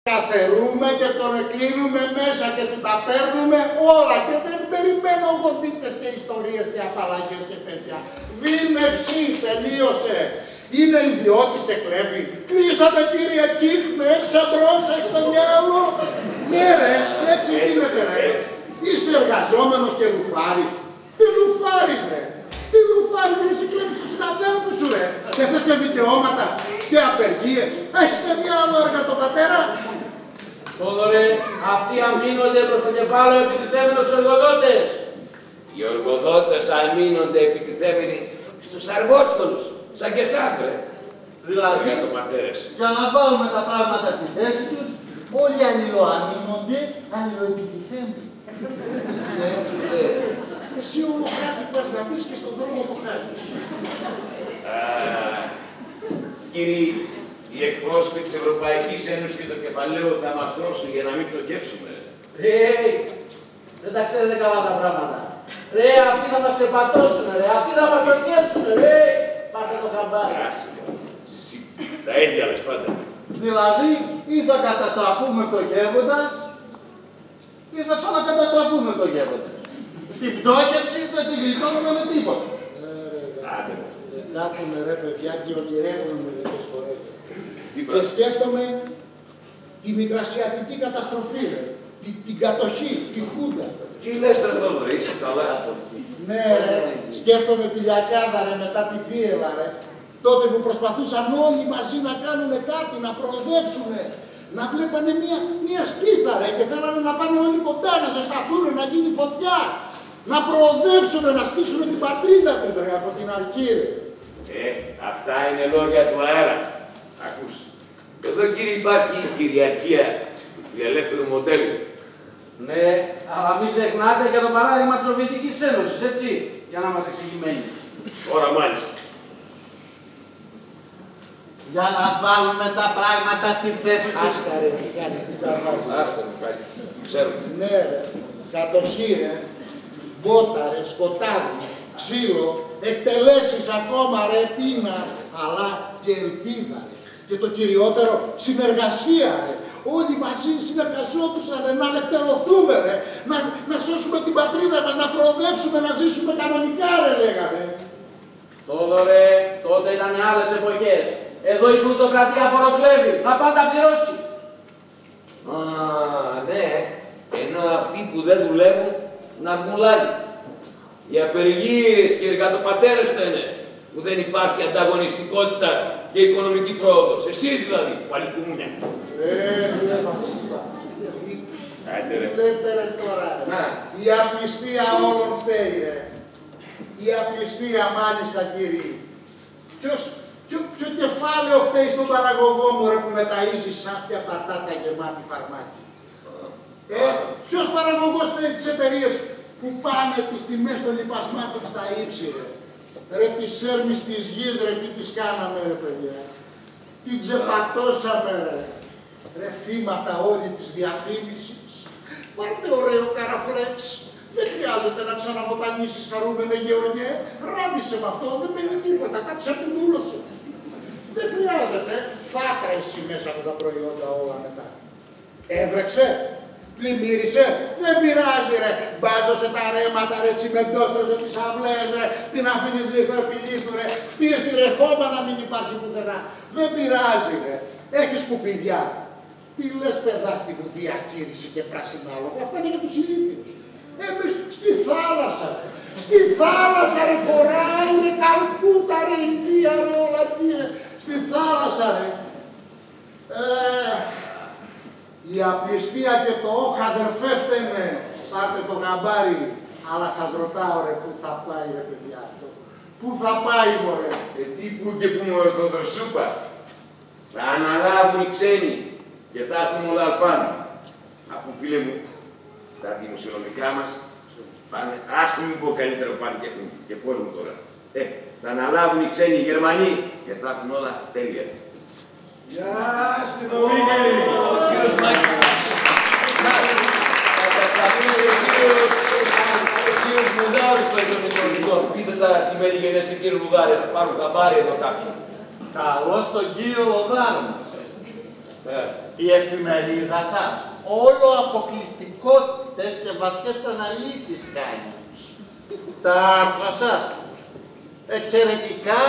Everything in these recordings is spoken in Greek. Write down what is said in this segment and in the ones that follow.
Καθερούμε και τον κλείνουμε μέσα και του τα παίρνουμε όλα και δεν περιμένω γοδίτες και ιστορίες και απαλλαγές και τέτοια. Δίμευση, τελείωσε. Είναι ιδιώτης και κλέβει. Κλείσατε κύριε Κιχ μέσα μπρος στο διάλογο. Ναι ρε, έτσι γίνεται ρε. Είσαι εργαζόμενος και λουφάρης. Τι λουφάρης ρε. Τι λουφάρης ρε, εσύ κλέβεις τους συναδέλφους σου ρε. Και θες και δικαιώματα και απεργίες. Έχεις παιδιά άλλο εργατοπατέρα. Θόδωρε, αυτοί αμήνονται προς το κεφάλαιο επιτιθέμενος στους εργοδότες. Οι εργοδότες αμήνονται επιτιθέμενοι στους αργόστολους, σαν και εσάς ρε. Δηλαδή, για να βάλουμε τα πράγματα στη θέση τους, όλοι αλληλοαμήνονται, αλληλοεπιτιθέμενοι. Εσύ όλο κάτι πας να πεις και στον δρόμο το χάρτης. Κύριοι, οι εκπρόσωποι της Ευρωπαϊκής Ένωσης και το κεφαλαίο θα μας τρώσουν για να μην πτωχεύσουμε. Δεν τα ξέρετε καλά τα πράγματα. Ρε, αυτοί θα μας ξεπατώσουν, ρε, αυτοί θα μας πτωχεύσουν, ρε. Πάρτε το σαμπάρι. Τα ίδια λες πάντα. Δηλαδή, ή θα καταστραφούμε πτωχεύοντας, ή θα ξανακαταστραφούμε πτωχεύοντας. Την πτώχευση δεν τη γλιτώνουμε με τίποτα. Κάθομαι ρε παιδιά και ονειρεύομαι μερικές φορές. Και σκέφτομαι τη μικρασιατική καταστροφή, ρε. Την κατοχή, τη Χούντα. Τι λες ρε Θόδωρε, είσαι καλά. Ναι ρε, σκέφτομαι τη Λιακάδα ρε, μετά τη Βίελα ρε. Τότε που προσπαθούσαν όλοι μαζί να κάνουν κάτι, να προοδεύσουν. Να βλέπανε μια σπίθα ρε και θέλανε να πάνε όλοι κοντά, να ζεσταθούν, να γίνει φωτιά. Να προοδεύσουν, να στήσουν την πατρίδα τους ρε, από την αρχή ρε. Αυτά είναι λόγια του αέρα. Ακούς. Εδώ κύριε υπάρχει η κυριαρχία του φιλελεύθερου μοντέλου. Ναι, αλλά μην ξεχνάτε και το παράδειγμα της Σοβιετικής Ένωσης, έτσι, για να είμαστε εξηγημένοι. Τώρα μάλιστα. Για να βάλουμε τα πράγματα στη θέση τους. Άστα ρε, Μιχάλη, τι τα βάζεις. Άστα Μιχάλη, ξέρω. Ναι ρε, κατοχή ρε, μπότα ρε, σκοτάδι, ξύλο, εκτελέσεις ακόμα ρε, πείνα, αλλά και ελπίδα ρε. Και το κυριότερο, συνεργασία ρε. Όλοι μαζί συνεργαζόντουσαν ρε, να ελευθερωθούμε ρε, να σώσουμε την πατρίδα μας, να προοδεύσουμε, να ζήσουμε κανονικά ρε, λέγαμε. Θόδωρε, τότε ήταν άλλες εποχές. Εδώ η πλουτοκρατία φοροκλέβει, να πάντα πληρώσει. Ναι, ενώ αυτοί που δεν δουλεύουν να βγουν. Οι απεργίες και οι εργατοπατέρες φταίνε που δεν υπάρχει ανταγωνιστικότητα και οικονομική πρόοδος. Εσείς δηλαδή, παλικουμούνια. Ρε φασίστα. Λέτε ρε τώρα ρε. Η απληστία όλων φταίει ρε. Η απληστία μάλιστα κύριοι. Ποιο κεφάλαιο φταίει στον παραγωγό μου ρε που με ταΐζει σάπια πατάτα γεμάτη φαρμάκι. Ποιος παραγωγός φταίει τις εταιρείες που πάνε τις τιμές των λιπασμάτων στα ύψη ρε. Ρε τις έρμεις της γης ρε, τι τις κάναμε ρε παιδιά. Τι ξεπατώσαμε ρε. Ρε θύματα όλη της διαφήμισης. Πάρτε ωραίο καραφλέξ. Δεν χρειάζεται να ξαναβοτανίσεις χαρούμενε Γεωργέ. Ράντισε με αυτό, δεν μένει τίποτα, τα ξεπουντούλωσε. Δεν χρειάζεται. Φάτα εσύ μέσα από τα προϊόντα όλα μετά. Έβρεξε. Πλημμύρισε, δεν πειράζει ρε, μπάζωσε τα ρέματα ρε, τσιμεντόστρωσε τις αυλές ρε, την αφήνεις λιθοεπιλήθου ρε, χτίες τη ρεχόμπα να μην υπάρχει πουθενά. Δεν πειράζει ρε, έχεις σκουπίδια. Τι λες παιδάκι μου, διαχείριση και πρασινάλογο, αυτά είναι για τους ηλίθιους. Εμείς στη θάλασσα ρε, στη θάλασσα ρε, χωράει ρε, Καλκούτα ρε, Ινδία ρε, όλα τι ρε, στη θάλασσα ρε. Η απληστία και το όχ αδερφέ φταίνε. Πάρτε το γαμπάρι. Αλλά σας ρωτάω ρε, πού θα πάει ρε παιδιά αυτό. Πού θα πάει μωρέ. Τι που και που μωρέ Θοδωρσούπα. Θα αναλάβουν οι ξένοι και θα έρθουν όλα αλφάνω. Αφού φίλε μου, τα δημοσιονομικά μας πάνε, ας μην πω καλύτερο πάνε και πώς μου τώρα. Θα αναλάβουν οι ξένοι οι Γερμανοί και θα έρθουν όλα τέλεια. Γεια στην Ομίγελη! Ο κύριος Μάκης. Θα κατασταθούν ο κύριος Μουδάρος πετρονικών. Πείτε τη μελιγενές του κύριου Λουδάρη, θα πάρουν χαμπάρι εδώ κάποιοι. Καλώς τον κύριο Λουδάρο μας. Η εφημερίδα σας όλο αποκλειστικότητες και βαθιές αναλύσεις κάνει. Τα άρθρα σας εξαιρετικά.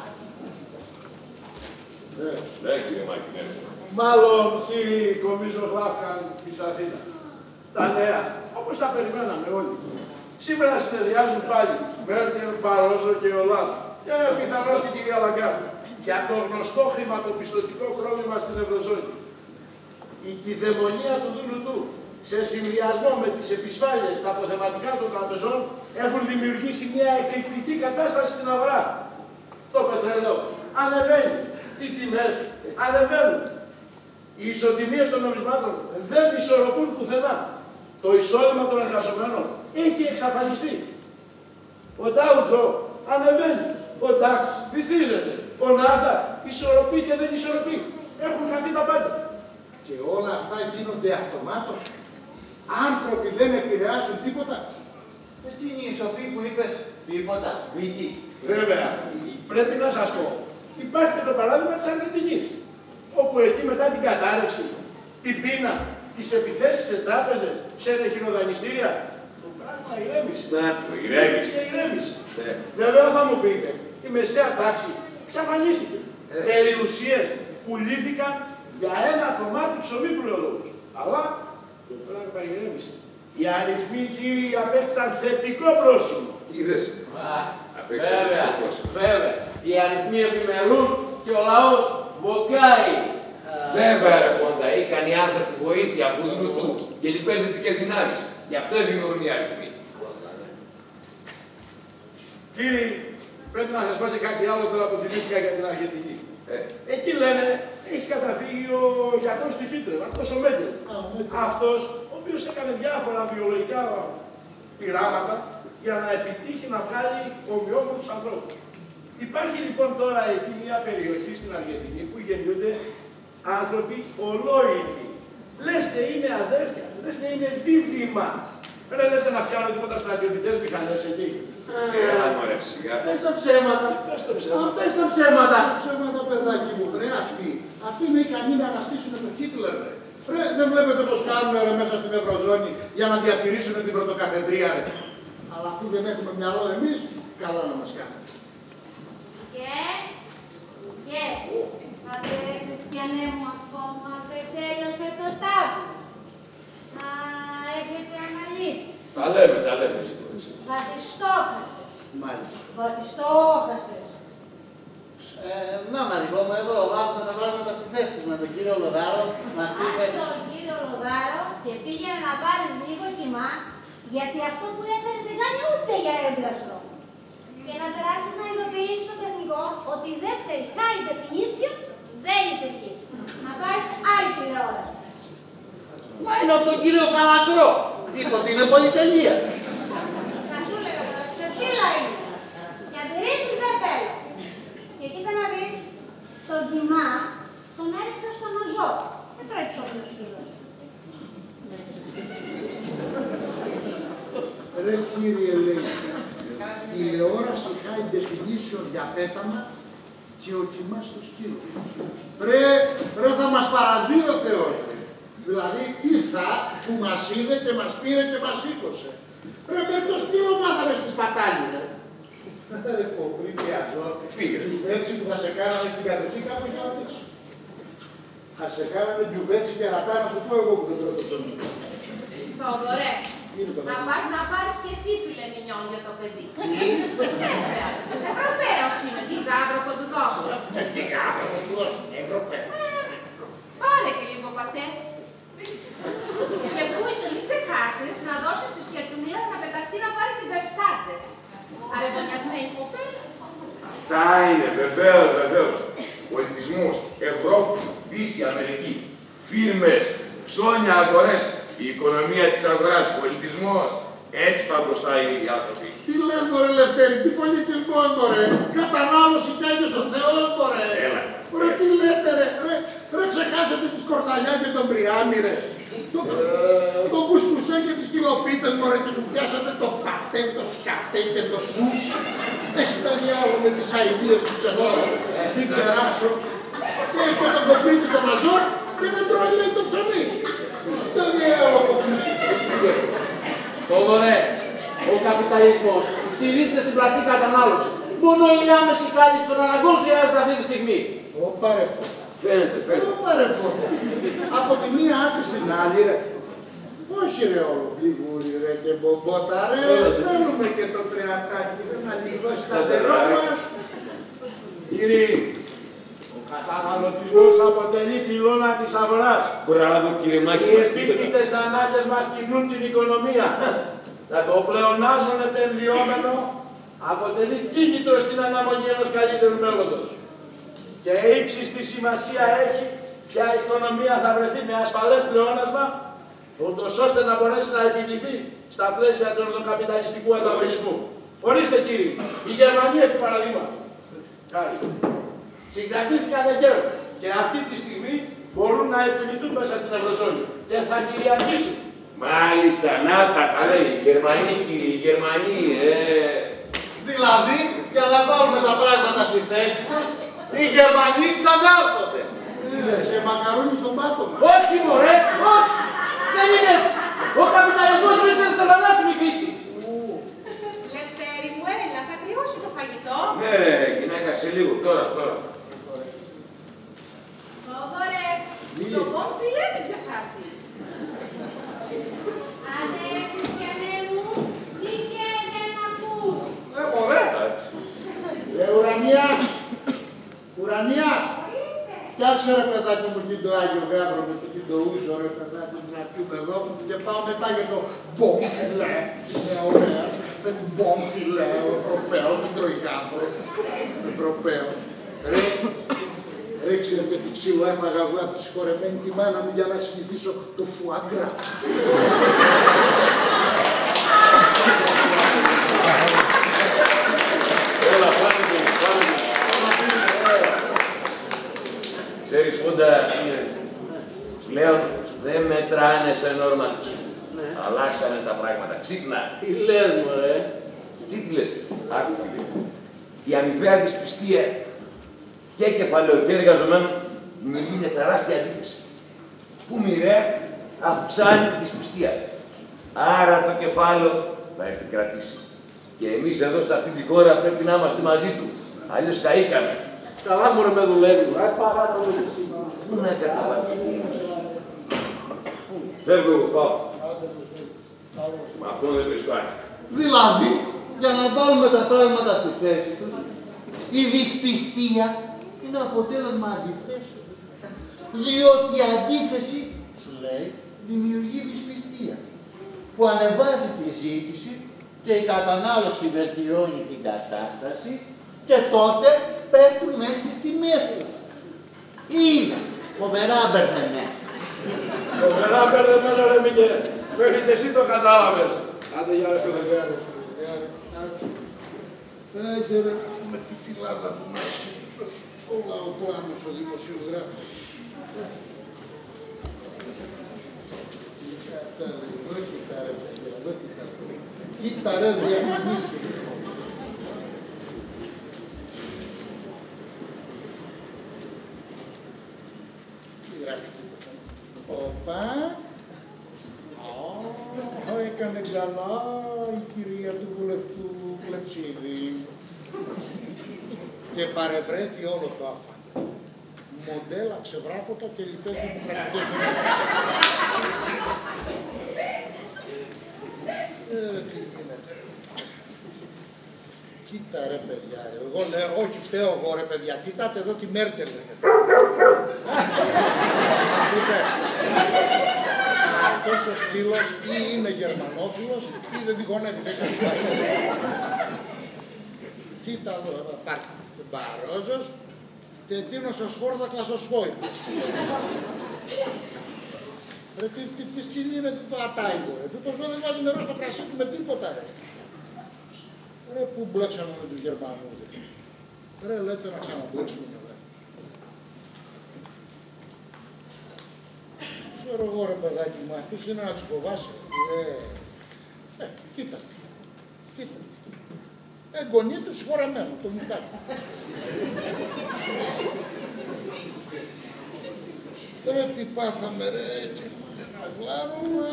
Ναι, κύριε Μάκη, Μάλλον κύριοι κομίζογράφκαν της Αθήνα. Τα νέα, όπως τα περιμέναμε όλοι. Σήμερα συνεδριάζουν πάλι Μέρκελ, Μπαρόζο και Ολάνδα και πιθανόν την κυρία Λαγκάρντι για το γνωστό χρηματοπιστωτικό πρόβλημα στην Ευρωζώνη. Η κυδαιμονία του Δουνουτού σε συνδυασμό με τις επισφάλειες στα αποθεματικά των τραπεζών έχουν δημιουργήσει μια εκρηκτική κατάσταση στην αγορά. Το πετρέλαιο ανεβαίνει, οι τιμές ανεβαίνουν. Οι ισοτιμίες των νομισμάτων δεν ισορροπούν πουθενά. Το εισόδημα των εργαζομένων έχει εξαφανιστεί. Ο Ντάουτζο ανεβαίνει, ο Ντάκ βυθίζεται, ο Νάσδακ ισορροπεί και δεν ισορροπεί. Έχουν χαθεί τα πάντα. Και όλα αυτά γίνονται αυτομάτως. Άνθρωποι δεν επηρεάζουν τίποτα. Εκείνη η σοφή που είπες, τίποτα, μύτη. Βέβαια, πρέπει να σας πω, υπάρχει και το παράδειγμα της Αργεντινής, όπου εκεί μετά την κατάρρευση, την πείνα, τις επιθέσεις σε τράπεζες, σε εχειροδανιστήρια, το πράγμα ηρέμησε. Ναι, το ηρέμησε. Και ηρέμησε. Βέβαια θα μου πείτε, η μεσαία τάξη εξαφανίστηκε. Περιουσίες πουλήθηκαν για ένα κομμάτι ψωμί πλειολόγους. Αλλά το πράγμα ηρέμησε. Οι αριθμοί, κύριοι, απέκτησαν θετικό πρόσημο. Είδες. Βέβαια, βέβαια. Οι αριθμοί ευημερούν και ο λαός βοκάει. Βέβαια, ρε Φόντα, είχαν οι άνθρωποι βοήθεια από Δουνουτού και λοιπές δυτικές δυνάμεις. Γι' αυτό ευημερούν οι αριθμοί. Κύριοι, πρέπει να σας πω και κάτι άλλο τώρα που θυμήθηκα για την Αργεντινή. Εκεί λένε, έχει καταφύγει ο γιατρός του Χίτλερ, αυτός ο Μέγκελ. Αυτός, ο οποίος έκανε διάφορα βιολογικά πειράματα για να επιτύχει να βγάλει ομοιόμορφους ανθρώπους. Υπάρχει λοιπόν τώρα εκεί μια περιοχή στην Αργεντινή που γεννιούνται άνθρωποι ολόιδοι. Λες και είναι αδέρφια, λες και είναι δίδυμα. Δεν λέτε να φτιάχνω τίποτα στρατιωτικές μηχανές εκεί. Έλα μωρέ, σιγά. Πες τα ψέματα. Πες τα ψέματα. Πες τα ψέματα. Ψέματα, παιδάκι μου, ρε, αυτοί είναι ικανοί να αναστήσουν τον Χίτλερ, ρε. Ρε, δεν βλέπετε πως κάνουν ρε, μέσα στην Ευρωζώνη για να διατηρήσουν την πρωτοκαθεδρία, ρε. Αλλά αφού δεν έχουμε μυαλό εμείς, καλά να μας κάνουν. Πατέρα Χριστιανέ μου, ακόμα δεν τέλειωσε το τάβλο. Να έχετε αναλύσει. Τα λέμε. Βαθιστόχαστες. Μάλιστα. Βαθιστόχαστες. Να Μαρικό μου, εδώ βάζουμε τα πράγματα στη θέση τους με τον κύριο Λοδάρο. Μας είπε... Ας τον κύριο Λοδάρο και πήγαινε να πάρεις λίγο κοιμά, γιατί αυτό που έφερε δεν κάνει ούτε για έμπλαστρο. Και να περάσει να ειδοποιήσει τον τεχνικό ότι η δεύτερη high definition δεν λειτουργεί. Να πάρεις άλλη τηλεόραση. Μα είναι από τον κύριο Φαλακρό. Είπε ότι είναι πολυτελεία. Θα σου έλεγα τώρα, ξεφύλλα είναι. Και αντιρρήσεις δεν θέλω. Και κοίτα να δεις, τον κοιμά τον έριξα στον οζό. Δεν τρέψει ο φίλος. Ρε κύριε λέει, τηλεόραση high definition για πέταμα και ο κοιμάς στο σκύλο. Ρε θα μας παραδεί ο Θεός. Δηλαδή τι θα που μας είδε και μας πήρε και μας σήκωσε. Ρε με το σκύλο μάθαμε στη σπατάλη ρε. Ρε κοπρίπη αζώ. Έτσι που θα σε κάνανε στην κατοχή κάπου για να δείξει. Θα σε κάνανε τζουβέτσι και ρατά να σου πω εγώ που δεν τρώω το ψωμί. Θοδωρέ, να πας να πάρεις και εσύ φίλε μηνιόν για το παιδί. Βέβαια, Ευρωπαίος είναι, τι γάβρο θα του δώσω. Τι γάβρο θα του δώσω, Ευρωπαίος. Πάρε και λίγο πατέ. Και πού είσαι, μην ξεχάσεις να δώσεις τη σχετουνίλα να πεταχτεί να πάρει την Versace. Αρεβωνιασμένη κοπέλα. Αυτά είναι, βεβαίως. Πολιτισμός, Ευρώπη, Δύση, Αμερική, φίρμες, ψώνια, αγορές, η οικονομία της αγοράς, πολιτισμός. Έτσι πάνε μπροστά οι άνθρωποι. Τι λες μωρέ Λευτέρη, τι πολιτισμός μωρέ, κατανάλωση κι άγιος ο Θεός μωρέ. Έλα. Ρε τι λέτε ρε ξεχάσατε τη σκορδαλιά και τον Πριάμι ρε. Το κουσκουσέ και τις κιλοπίτες μωρέ και του πιάσατε το πατέ, το σκατέ και το σούσι. Εσύ τα διάλογο με τις αηδίες του ξενόρων, μην ξεράσω. Και τον κοπρίτη τον Μαζόρ και δεν τρώει λέει το ψωμί. Στο διάολο. Θόδωρε, ο καπιταλισμός στηρίζεται στην πλαστή κατανάλωση. Μόνο η άμεση κάλυψη των αναγκών χρειάζεται αυτή τη στιγμή. Ω παρεφό. Φαίνεται. Ω παρεφό. Από τη μία άκρη στην άλλη ρε. Όχι ρε όλο πληγούρι ρε και μπομπότα ρε. Θέλουμε και το κρεατάκι ρε να λιγώσει τα νερό μας. Κύριοι, ο καταναλωτισμός αποτελεί πυλώνα της αγοράς. Μπράβο κύριε Μάκη. Οι επίπτυτες ανάγκες μας κινούν την οικονομία. Το πλεονάζον επενδυόμενο αποτελεί κίνητρο στην αναμονή ενός καλύτερου μέλλοντος. Και ύψιστη σημασία έχει ποια οικονομία θα βρεθεί με ασφαλές πλεόνασμα, ούτως ώστε να μπορέσει να επιτυχθεί στα πλαίσια του καπιταλιστικού ανταγωνισμού. Ορίστε κύριοι, η Γερμανία επί παραδείγματος. Συγκρατήθηκαν εγκαίρως και αυτή τη στιγμή μπορούν να επιληθούν μέσα στην Ευρωζώνη και θα κυριαρχήσουν. Μάλιστα, να τα καλέ, οι Γερμανοί κύριοι, οι Γερμανοί, Δηλαδή, για να βάλουμε τα πράγματα στη θέση τους, οι Γερμανοί ξανάρχονται. Σε μακαρούνι στον πάτο μας. Όχι μωρέ, όχι! Δεν είναι έτσι! Ο καπιταλισμός βρίσκεται σε θανάσιμη κρίση. Λευτέρη μου, έλα, θα κρυώσει το φαγητό. ναι ρε, γυναίκα σε λίγο, τώρα. Θόδωρε, το μπομφιλέ μην ξεχάσεις. Άντε, Χριστιανέ μου, βγήκε να ακούς. Μωρέ. Ουρανία. Ουρανία. Φτιάξε ρε παιδάκι μου και το Άγιο Γάβρο με το ούζο ρε παιδάκι μου να πιούμε εδώ και πάω μετά για το μπομφιλέ. Είναι ωραία. Δεν μπομφιλέ, ο Ευρωπαίος, δεν τρώει γάβρο. Ευρωπαίος. Ρε ξέρετε τι ξύλο έφαγα εγώ από τη συγχωρεμένη τη μάνα μου για να συνηθίσω το φουάγκρα. Έλα, πάμε. Ξέρεις Φούντα, πλέον δεν μετράνε σε νόρμα τους. Αλλάξανε τα πράγματα. Ξύπνα. Τι λες μωρέ. Τι λες. Άκου φίλε. Η αμοιβαία δυσπιστία και κεφαλαίου και εργαζομένων είναι τεράστια αντίθεση. Που μοιραία αυξάνει τη δυσπιστία. Άρα το κεφάλαιο θα επικρατήσει. Και εμείς εδώ σε αυτή τη χώρα πρέπει να είμαστε μαζί του. Αλλιώς καήκαμε. Καλά μωρέ με δουλεύει. Παράτα μου και σήμερα. Πού να καταλάβει. Φεύγω εγώ, πάω. Μα αυτό δεν βρίσκω άκρη. Δηλαδή, για να βάλουμε τα πράγματα στη θέση τους, η δυσπιστία είναι αποτέλεσμα αντιθέσεως. Διότι η αντίθεση, σου λέει, δημιουργεί δυσπιστία, που ανεβάζει τη ζήτηση και η κατανάλωση βελτιώνει την κατάσταση και τότε πέφτουν μέσα στις τιμές τους. Είναι φοβερά μπερδεμένα. Φοβερά μπερδεμένο ρε Μίκε, μέχρι και εσύ το κατάλαβες. Άντε για ρε φίλε. Άντε ρε, με τη φυλάδα που μάθει ο λαοπλάνος ο δημοσιογράφος. Κοίτα ρε παιδιά, κοίτα ρε διαφημίσεις. Οπα. Έκανε καλά η κυρία του βουλευτού Κλεψίδη. Και παρευρέθη όλο το άφανο. Μοντέλα, ξεβράκωτα και λοιπές δημοκρατικές δυνατές. Τι γίνεται. Κοίτα ρε παιδιά, εγώ λέω, όχι φταίω εγώ ρε παιδιά, κοιτάτε εδώ τη Μέρκελ. Αυτός ο στήλος ή είναι γερμανόφιλος ή δεν τη γονεύει, δεν κάνει κάτι. Κοίτα εδώ, πάρει Μπαρόζος και εκείνος ο Σφόρδακλας ο Σφόιπης. Ρε τι σκηνή είναι το ατάικο ρε, τούτος δεν βάζει νερό στο κρασί του με τίποτα ρε. Ρε που μπλέξαμε με τους Γερμανούς ρε, λέτε να ξαναμπλέξουμε με δε. Ξέρω εγώ ρε παιδάκι μου, αυτούς είναι να τους φοβάσαι. Κοίτα. Εγγονή του συγχωρεμένου, το μουστάκι. Ρε τι πάθαμε ρε, έτσι ένα γλάρωμα.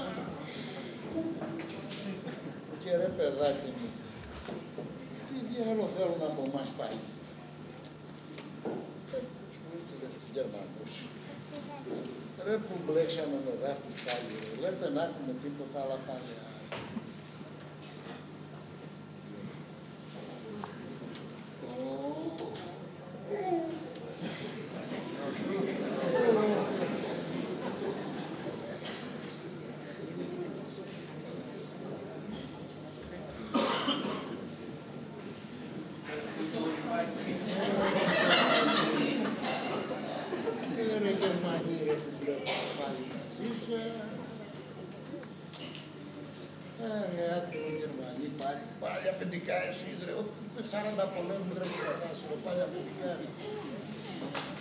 Και ρε παιδάκι μου, τι διάλογο θέλουν από εμάς πάλι. Τους Γερμανούς. Ρε που μπλέξαμε με δάφτους πάλι, ρε. Λέτε να έχουμε τίποτα άλλα πάλι. Ρε Γερμανοί ρε που βλέπω πάλι μαζί σας. Ρε άτομο Γερμανοί πάλι αφεντικά εσείς ρε. Ούτε 40 πολέμους ρε που κρατάς ρε, πάλι αφεντικά ρε.